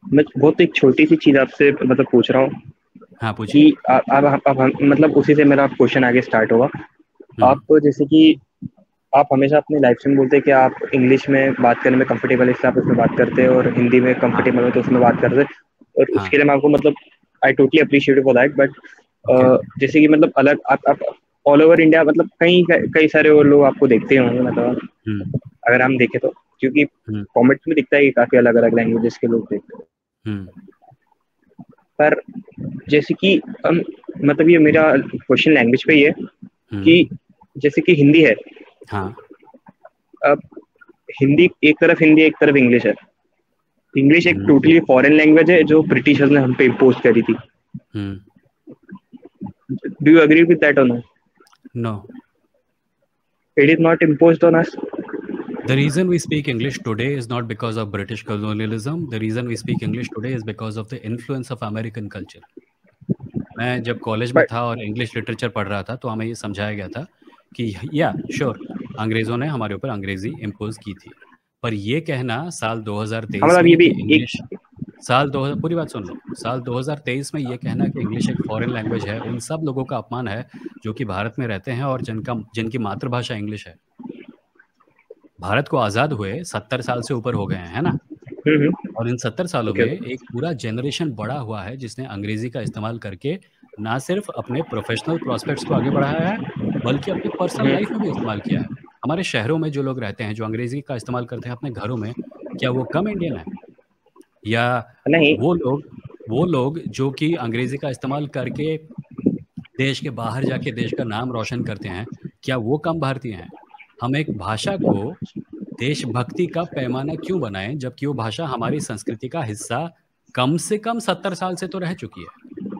मैं बहुत एक छोटी सी चीज आपसे मतलब पूछ रहा हूँ हाँ कि पूछिए। अब हम मतलब उसी से मेरा क्वेश्चन आगे स्टार्ट होगा। हम्म। आप तो जैसे कि आप हमेशा अपनी लाइफ में बोलते हैं कि आप इंग्लिश में बात करने में कंफर्टेबल है, इसलिए आप उसमें बात करते हैं, और हिंदी में हाँ कंफर्टेबल हो तो उसमें बात करते हैं। और हाँ। उसके लिए मैं आपको मतलब I totally appreciate for that. But okay. जैसे कि मतलब अलग आप ऑल ओवर इंडिया मतलब कई कई सारे और लोग आपको देखते होंगे मतलब, हम्म। अगर हम देखें तो, क्योंकि हम्म। कॉमेंट्स में दिखता है कि काफी अलग अलग लैंग्वेजेस के लोग देखते हैं। हम्म। पर जैसे कि हम मतलब ये मेरा क्वेश्चन लैंग्वेज पे ही है हम्म। कि जैसे कि हिंदी है। हाँ। अब हिंदी एक तरफ, हिंदी एक तरफ इंग्लिश है। इंग्लिश एक हम्म। टोटली फॉरेन लैंग्वेज है जो ब्रिटिशर्स ने हम पे इम्पोज करी थी। Hmm. Do you agree with that और no? No. It is not imposed on us. The reason we speak English today is not because of British colonialism. The reason we speak English today is because of the influence of American culture. मैं जब college में but था और English literature पढ़ रहा था तो हमें ये समझाया गया था कि या श्योर अंग्रेज़ों ने हमारे ऊपर अंग्रेज़ी इम्पोज़ की थी। पर ये कहना साल हाँ 2023 मतलब ये में भी कि इंग्लिश एक। साल 2000 पूरी बात सुन लो। साल 2023 में ये कहना कि इंग्लिश एक फ़ॉरेन लैंग्वेज है, उन सब लोगों का अपमान है जो कि भारत में रहते हैं और जिनकी मातृभाषा इंग्लिश है। भारत को आज़ाद हुए 70 साल से ऊपर हो गए हैं, है ना? और इन 70 सालों में ओके ओके। एक पूरा जनरेशन बड़ा हुआ है जिसने अंग्रेजी का इस्तेमाल करके ना सिर्फ अपने प्रोफेशनल प्रॉस्पेक्ट्स को आगे बढ़ाया है, बल्कि अपनी पर्सनल लाइफ में भी इस्तेमाल किया है। हमारे शहरों में जो लोग रहते हैं, जो अंग्रेजी का इस्तेमाल करते हैं अपने घरों में, क्या वो कम इंडियन हैं? या नहीं वो लोग जो कि अंग्रेजी का इस्तेमाल करके देश के बाहर जाके देश का नाम रोशन करते हैं, क्या वो कम भारतीय हैं? हम एक भाषा को देशभक्ति का पैमाना क्यों बनाएं जबकि वो भाषा हमारी संस्कृति का हिस्सा कम से कम 70 साल से तो रह चुकी है।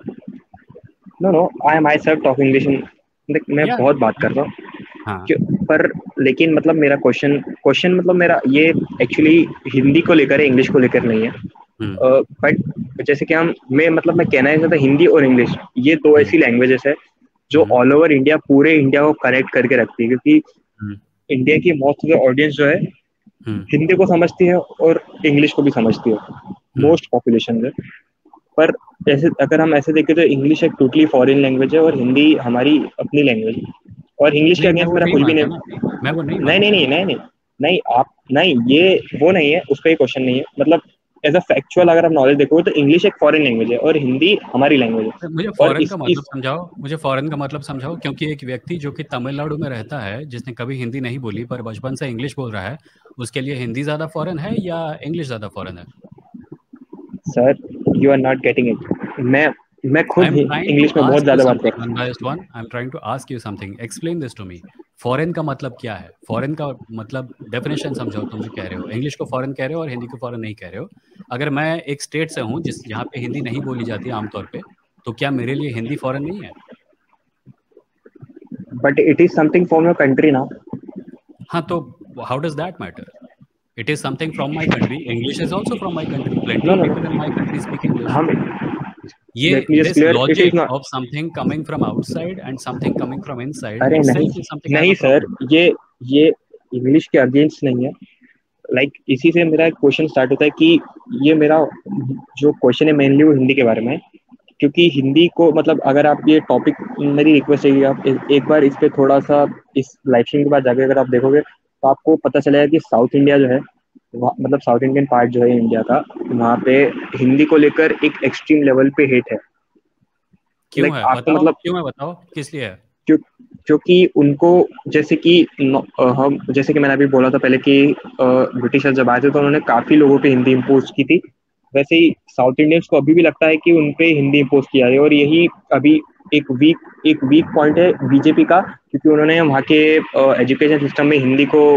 No no, I myself talk English. मैं या बहुत बात या कर रहा हूँ हाँ। पर लेकिन मतलब मेरा क्वेश्चन क्वेश्चन मतलब मेरा ये एक्चुअली हिंदी को लेकर है, इंग्लिश को लेकर नहीं है। हम्म। बट जैसे कि हम मैं मतलब मैं कहना ही चाहता, हिंदी और इंग्लिश ये दो हम्म। ऐसी लैंग्वेजेस है जो हम्म। ऑल ओवर इंडिया, पूरे इंडिया को कनेक्ट करके रखती है, क्योंकि हम्म। इंडिया की मोस्ट ऑफ द ऑडियंस जो है हम्म। हिंदी को समझती है और इंग्लिश को भी समझती है, हम्म। मोस्ट पॉपुलेशन है। पर ऐसे अगर हम ऐसे देखें तो इंग्लिश एक टोटली फॉरेन लैंग्वेज है और हिंदी हमारी अपनी लैंग्वेज है। और इंग्लिश के नहीं, मैं अगेंस्ट वो मेरा नहीं कुछ भी मानता नहीं। ना। मैं वो नहीं नहीं नहीं मानता। नहीं नहीं नहीं नहीं आप नहीं, ये वो नहीं है, उसका ही क्वेश्चन नहीं है मतलब। एज अ फैक्चुअल अगर आप नॉलेज देखोगे तो इंग्लिश एक फॉरेन लैंग्वेज है और हिंदी हमारी लैंग्वेज है। मुझे और फॉरेन का मतलब इस समझाओ, मुझे फॉरेन का मतलब समझाओ, क्योंकि एक व्यक्ति जो कि तमिलनाडु में रहता है जिसने कभी हिंदी नहीं बोली पर बचपन से इंग्लिश बोल रहा है, उसके लिए हिंदी ज़्यादा फॉरेन है या इंग्लिश ज़्यादा फॉरेन है? Sir, you are not getting it. मैं आई खुद एम ट्राइंग टू इंग्लिश में बहुत आस्क यू ज्यादा बात समथिंग करता one by one. I am trying to ask you something, explain this to me. Foreign का मतलब क्या है? फॉरेन का मतलब डेफिनेशन समझाओ। तुम जो कह रहे हो इंग्लिश को फॉरेन कह रहे हो और हिंदी को फॉरेन नहीं कह रहे हो। अगर मैं एक स्टेट से हूँ जिस जहाँ पे हिंदी नहीं बोली जाती है आमतौर पे, तो क्या मेरे लिए हिंदी फॉरेन नहीं है? हूँ, but it is something from your country ना। हाँ, तो how does that matter? It is something from my country. English is also from my country. Plenty no of no no, people in my country speak English. हम ये let me just this clear, it is logic not. Of something coming from outside and something coming from inside अरे नहीं, itself is something I have नहीं अ sir, problem with. ये English के against नहीं है। इसी से मेरा क्वेश्चन स्टार्ट होता है कि ये मेरा जो क्वेश्चन है मेनली वो हिंदी के बारे में है। क्योंकि हिंदी को मतलब अगर आप ये टॉपिक, मेरी रिक्वेस्ट है कि आप एक बार इस पे थोड़ा सा इस लाइव स्ट्रीम के बाद जाके अगर आप देखोगे तो आपको पता चलेगा कि साउथ इंडिया जो है, मतलब साउथ इंडियन पार्ट जो है इंडिया का, वहाँ पे हिंदी को लेकर एक एक्सट्रीम लेवल पे हेट है। क्यों है आपको बताओ, मतलब क्यों है बताओ, किस लिए है? क्यों, क्योंकि उनको जैसे कि हम जैसे कि मैंने अभी बोला था पहले कि ब्रिटिशर्स जब आए थे तो उन्होंने काफी लोगों पे हिंदी इम्पोज की थी। वैसे ही साउथ इंडियंस को अभी भी लगता है कि उन पे हिंदी इम्पोज किया है, और यही अभी एक वीक पॉइंट है बीजेपी का, क्योंकि उन्होंने वहाँ के एजुकेशन सिस्टम में हिंदी को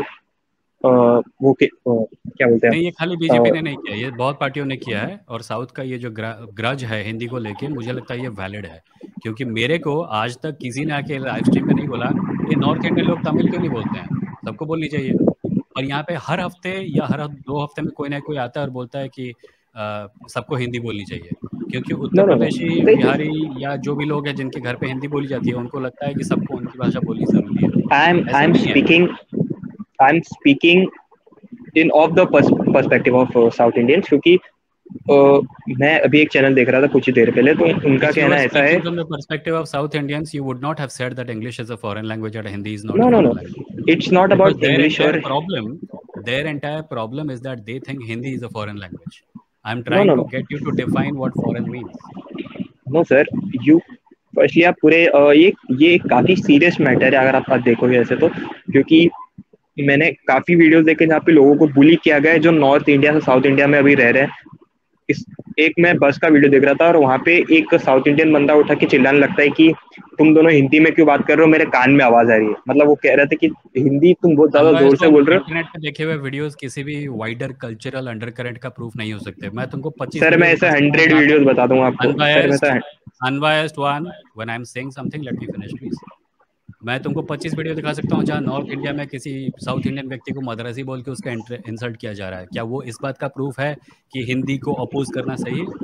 क्या बोलते हैं नहीं, ये खाली बीजेपी ने नहीं किया, ये बहुत पार्टियों ने किया है। और साउथ का ये जो ग्रज है हिंदी को लेके, मुझे लगता है ये वैलिड है। क्योंकि मेरे को आज तक किसी ने आके लाइव स्ट्रीम में नहीं बोला ये नॉर्थ इंडियन लोग तमिल क्यों नहीं बोलते हैं, सबको बोलनी चाहिए। और यहाँ पे हर हफ्ते या हर 2 हफ्ते में कोई ना कोई आता है और बोलता है कि सबको हिंदी बोलनी चाहिए। क्योंकि उत्तर नो नो नो, प्रदेशी, बिहारी या जो भी लोग हैं जिनके घर पे हिंदी बोली जाती है, उनको लगता है कि सबको उनकी भाषा बोलनी ज़रूरी है। आई ऐसा एम नहीं है। Speaking I am speaking in of the perspective of South Indians, क्योंकि मैं अभी एक चैनल देख रहा था कुछ ही देर पहले, तो उनका If you कहना were ऐसा है। speaking from the perspective of South Indians, you would not have said that English is a foreign language or Hindi is not a no no no, foreign language. It's not Because about English और their entire problem is that they think Hindi is a foreign language. I'm no trying no to no get you to define what foreign means. No sir, you firstly आप पूरे ये काफी serious matter है अगर आप देखोगे ऐसे तो, क्योंकि मैंने काफी वीडियोस देखे जहाँ पे लोगों को बुली किया गया है जो नॉर्थ इंडिया से साउथ इंडिया में अभी रह रहे हैं। इस एक मैं बस का वीडियो देख रहा था और वहाँ पे एक साउथ इंडियन बंदा उठा के चिल्लाने लगता है कि तुम दोनों हिंदी में क्यों बात कर रहे हो, मेरे कान में आवाज आ रही है। मतलब वो कह रहे थे कि हिंदी तुम बहुत ज्यादा जोर अनबायस्ड से वन, बोल रहे इंटरनेट पे देखे हुए वीडियोस किसी भी वाइडर कल्चरल अंडरकरेंट का प्रूफ नहीं हो सकते। मैं तुमको हो। 25 सर मैं वीडियो ऐसे दिखा सकता हूँ 100 जहाँ पे वीडियोस बता दूंगा आपको सर, मैं अनबायस्ड तो unbiased one, when I am saying something let me finish please. मैं तुमको 25 वीडियो दिखा सकता हूँ जहाँ नॉर्थ इंडिया में किसी साउथ इंडियन व्यक्ति को मद्रासी बोल के उसका इंसल्ट किया जा रहा है। क्या वो इस बात का प्रूफ है कि हिंदी को अपोज करना सही है?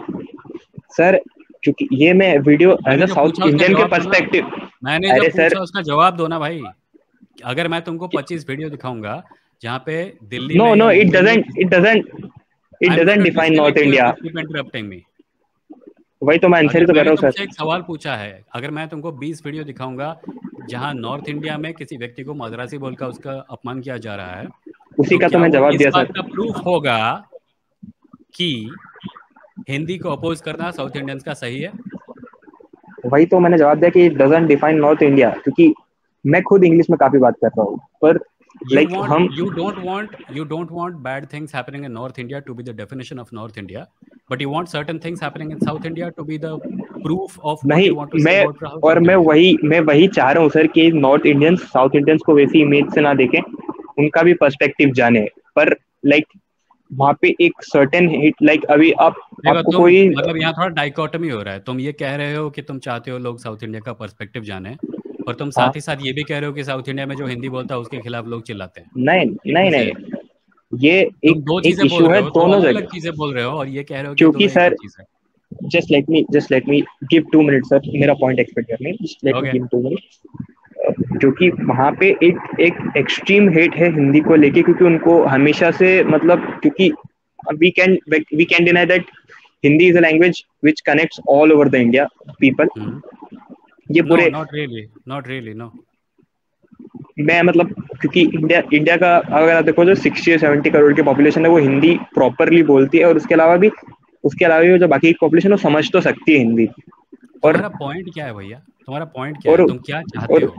सर क्योंकि ये मैं वीडियो एज मैंने अ जो साउथ पूछा उसका इंडियन के जवाब दो ना। पर्सपेक्टिव। मैंने जो अरे सर पूछा उसका जवाब दो ना भाई। अगर मैं तुमको 25 वीडियो दिखाऊंगा जहाँ पे दिल्ली नो में या नो, मुंबई में it I am going doesn't to define North disconnect you if India. You keep interrupting me. वही तो मैं आंसर ही अगर तो कर मैंने रहा हूँ तुमसे सर। एक सवाल पूछा है, अगर मैं तुमको 20 वीडियो दिखाऊंगा जहां नॉर्थ इंडिया में किसी व्यक्ति को मद्रासी बोलकर उसका अपमान किया जा रहा है, उसी तो का तो क्या मैं वो जवाब इस दिया बात सर। का प्रूफ होगा कि हिंदी को अपोज करना साउथ इंडियंस का सही है? वही तो मैंने जवाब दिया कि it doesn't define North India, क्योंकि मैं खुद इंग्लिश में काफी बात करता हूँ पर लाइक हम You don't want bad things happening in North India to be the definition of North India, but you want certain things happening in South India to be the proof of what नहीं, you want to say मैं about और South India. मैं वही चाह रहा हूँ sir कि north Indians south Indians को वैसी इमेज से ना देखें, उनका भी पर्सपेक्टिव जाने। पर लाइक वहाँ पे एक सर्टेन हिट लाइक अभी आप देखो आपको तुम, कोई मतलब यहाँ थोड़ा डाइकोटमी हो रहा है। तुम ये कह रहे हो कि तुम चाहते हो लोग साउथ इंडिया का पर्सपेक्टिव जाने, और तुम हाँ, साथ ही साथ ये भी कह रहे हो कि साउथ इंडिया में जो हिंदी बोलता है उसके खिलाफ लोग चिल्लाते हैं। नहीं ये नहीं कैसे है? नहीं, ये तुम एक दो एक चीजें बोल इशू रहे है हो, दो दोनों अलग अलग जगह। चीजें बोल रहे हो, और ये कह रहे हो कि ये क्योंकि दोनों एक ही सर चीज है। Just let me give 2 minute sir, मेरा पॉइंट एक्सपेक्ट करने, just let me okay, give 2 minute. क्योंकि वहाँ पे एक एक्सट्रीम हेट है हिंदी को लेके, क्योंकि उनको हमेशा से मतलब क्योंकि we can deny that Hindi is a language which connects all over the India people. ये नो पूरे नॉट रियली नो। मैं मतलब क्योंकि इंडिया इंडिया का अगर आप देखो जो 60 या 70 करोड़ की पॉपुलेशन है वो हिंदी प्रॉपरली बोलती है, और उसके अलावा भी जो बाकी की पॉपुलेशन वो समझ तो सकती है हिंदी। और तुम्हारा पॉइंट क्या है भैया? तुम्हारा पॉइंट क्या है? और तुम क्या चाहते और हो?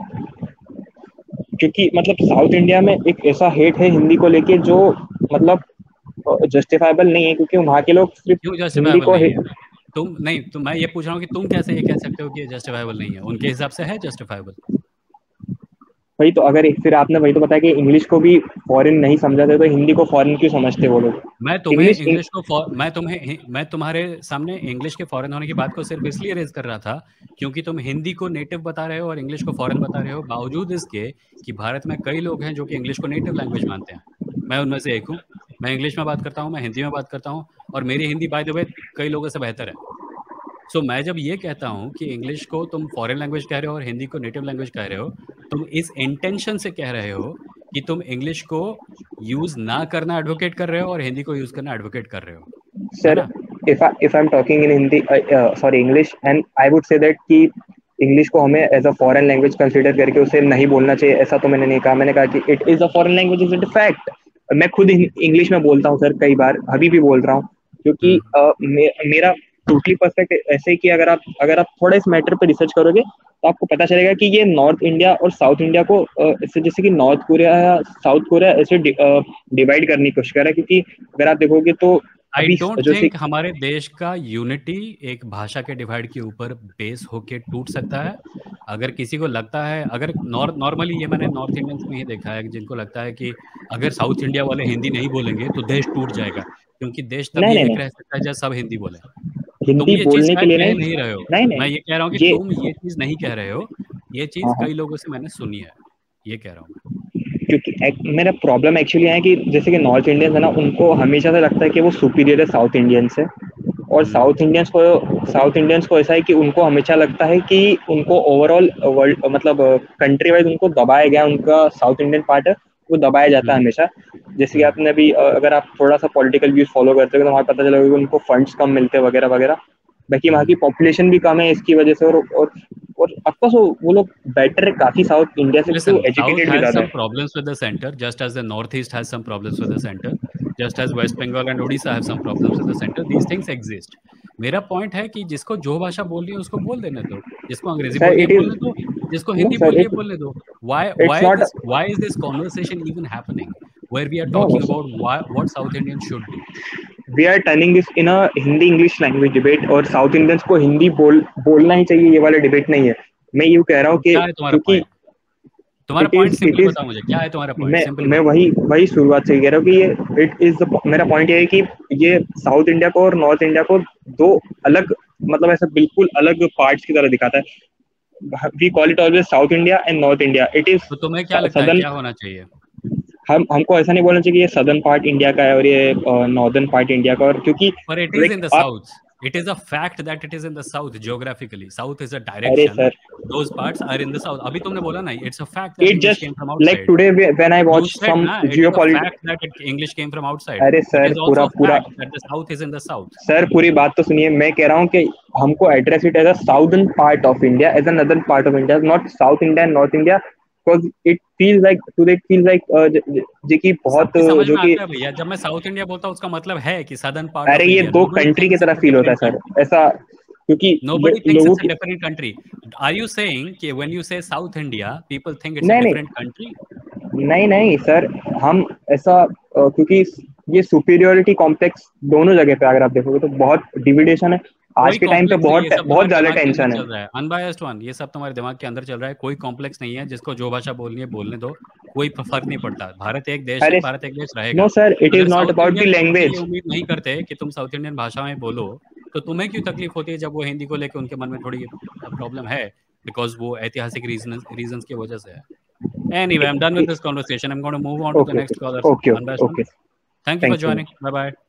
क्योंकि मतलब साउथ इंडिया में एक ऐसा हेट है हिंदी को लेके जो मतलब जस्टिफाइबल नहीं है, क्योंकि वहाँ के लोग सिर्फ क्यों हिंदी जस्टिफाइबल को नहीं है? तुम नहीं, तो मैं ये पूछ रहा हूँ कि तुम कैसे ये कह सकते हो कि ये जस्टिफाइबल नहीं है? उनके हिसाब से है जस्टिफाइबल। वही तो अगर फिर आपने वही तो बताया कि इंग्लिश को भी फॉरेन नहीं समझाते तो हिंदी को फॉरेन क्यों समझते वो लोग। इंग्लिश मैं तुम्हारे सामने इंग्लिश के फॉरेन होने की बात को सिर्फ इसलिए रेज कर रहा था क्योंकि तुम हिंदी को नेटिव बता रहे हो और इंग्लिश को फॉरेन बता रहे हो, बावजूद इसके कि भारत में कई लोग हैं जो कि इंग्लिश को नेटिव लैंग्वेज मानते हैं। मैं उनमें से एक हूँ। मैं इंग्लिश में बात करता हूँ, मैं हिंदी में बात करता हूँ, और मेरी हिंदी बाय द वे कई लोगों से बेहतर है। सो मैं जब ये कहता हूँ कि इंग्लिश को तुम फॉरेन लैंग्वेज कह रहे हो और हिंदी को नेटिव लैंग्वेज कह रहे हो, तुम इस इंटेंशन से कह रहे हो कि तुम इंग्लिश को यूज ना करना एडवोकेट कर रहे हो और हिंदी को यूज करना एडवोकेट कर रहे हो, है सर ना? if I'm talking in Hindi, sorry English, and I would say that कि इंग्लिश को हमें as a foreign language consider करके उसे नहीं बोलना चाहिए, ऐसा तो मैंने नहीं कहा। मैंने कहा कि it is a foreign language, is it fact. मैं खुद इंग्लिश में बोलता हूँ सर, कई बार अभी भी बोल रहा हूँ, क्योंकि हम्म, मेरा टोटली परफेक्ट ऐसे ही कि अगर आप थोड़ा इस मैटर पे रिसर्च करोगे तो आपको पता चलेगा कि ये नॉर्थ इंडिया और साउथ इंडिया को ऐसे जैसे कि नॉर्थ कोरिया या साउथ कोरिया ऐसे डिवाइड करने की कोशिश कर रहा है, क्योंकि अगर आप देखोगे तो आई अभी डोंट जो थिंक हमारे देश का यूनिटी एक भाषा के डिवाइड के ऊपर बेस होके टूट सकता है। अगर किसी को लगता है, अगर नॉर्मली ये मैंने नॉर्थ इंडियंस में ही देखा है कि जिनको लगता है कि अगर साउथ इंडिया वाले हिंदी नहीं बोलेंगे तो देश टूट जाएगा, क्योंकि देश नहीं तभी नहीं एक नहीं, रह सकता है जब सब हिंदी बोले। तुम हिंदी ये चीज बोलने के शायद लिए कह नहीं, नहीं रहे हो। नहीं मैं नहीं, ये कह रहा हूँ कि ये तुम ये चीज नहीं कह रहे हो। ये चीज हाँ हाँ, कई लोगों से मैंने सुनी है, ये कह रहा हूँ मैं। क्योंकि मेरा प्रॉब्लम एक्चुअली है कि जैसे कि नॉर्थ इंडियंस है ना, उनको हमेशा से लगता है कि वो सुपीरियर है साउथ इंडियंस से। और हम्म, साउथ इंडियंस को ऐसा है कि उनको हमेशा लगता है कि उनको ओवरऑल वर्ल्ड मतलब कंट्री वाइज उनको दबाया गया, उनका साउथ इंडियन पार्ट है वो दबाया जाता है हम्म, हमेशा। जैसे कि आपने अभी अगर आप थोड़ा सा पॉलिटिकल व्यूज फॉलो करते हो तो वहाँ पता चलेगा कि उनको फंड्स कम मिलते हैं वगैरह वगैरह। बाकी वहाँ की पॉपुलेशन भी कम है इसकी वजह से, और ऑफकोर्स वो लोग बेटर है काफी साउथ इंडिया से, क्योंकि वो Listen, South एजुकेटेड भी has ज्यादा some है। problems with the center, just as the Northeast has some problems with the center, just as West Bengal and Odisha have some problems with the center. These things exist. मेरा point है कि जिसको जो भाषा बोलनी है उसको बोल देने दो, जिसको अंग्रेजी सर बोलनी है इट इज, बोलने दो, जिसको नो हिंदी सर बोलनी है इट बोलने दो. Why इट्स नॉट, why is this conversation even happening where we are no no talking sir, about what South Indians should do? We are turning this in a Hindi English language debate, और South Indians को हिंदी बोलना ही चाहिए, ये वाला debate नहीं है। मैं यूँ कह रहा हूँ तो कि क्या है तुम्हारा क्योंकि पॉइंट? तुम्हारा पॉइंट इट सिंपली इज, बताओ मुझे, क्या है तुम्हारा पॉइंट? मैं सिंपली मैं बताओ. वही वही शुरुआत से ही कह रहा हूँ कि ये इट इज, मेरा पॉइंट ये है कि ये साउथ इंडिया को और नॉर्थ इंडिया को दो अलग, मतलब ऐसा बिल्कुल अलग पार्ट्स की तरह दिखाता है। We call it always South India and north India, it is तो तुम्हें क्या लगता है सदर्न। क्या होना चाहिए? हमको ऐसा नहीं बोलना चाहिए कि ये सदर्न पार्ट इंडिया का है और ये नॉर्दर्न पार्ट इंडिया का, और क्योंकि But it is like in the आप, south. It is a fact that it is in the south geographically. South is a अरे direction. Sir, Those parts are in the south. अभी तुमने बोला ना, it's a fact that it English just came from like outside. Today when I You watch said some ना, it is a geopolitical, fact that English came from outside. अरे It sir is पूरा also a पूरा, fact that the south is in the south. Sir पूरी बात तो सुनिए, मैं कह रहा हूँ कि हमको address it as a southern part of India, as a northern part of India, not south India and north India, because it feels like today, it feels like जो कि बहुत सबकी समझ जो में कि, आता है भैया, जब मैं साउथ इंडिया बोलता हूँ उसका मतलब है कि सदर्न पार्ट अरे ऑफ ये इंडिया. दो Nobody कंट्री की thinks तरह it's a फील होता है different सर, country. ऐसा, क्योंकि Nobody thinks लोगों it's a की, different country. Are you saying कि when you say South India, people think it's a नहीं नहीं different country? नहीं नहीं सर, हम ऐसा क्योंकि ये सुपीरियोरिटी कॉम्प्लेक्स दोनों जगह पे अगर आप देखोगे तो बहुत डिविडेशन है आज कोई के टाइम पे, कॉम्प्लेक्स नहीं, ये बहुत सब बहुत तुम्हारे ज्यादा दिमाग के अंदर टेंशन है। चल रहा है. अनबायस्ड वन, ये सब तुम्हारे दिमाग के अंदर चल रहा है. कोई कॉम्प्लेक्स नहीं है, जिसको जो भाषा बोलनी है बोलने दो, कोई फर्क नहीं पड़ता. भारत एक देश है, अरे भारत एक देश नो रहेगा. सर, इट इज अगर not south about the Indian तुमसे ये लैंग्वेज। उम्मीद नहीं करते कि तुम साउथ इंडियन भाषा में बोलो, तो तुम्हें क्यों तकलीफ होती है जब वो हिंदी को लेकर उनके मन में थोड़ी प्रॉब्लम है? बिकॉज वो ऐतिहासिक रीजंस की वजह से है. Anyway, I'm done with this conversation. I'm going to move on to the okay next caller. Okay okay Unbiased one. Okay, Thank you for thank you. joining. Bye bye.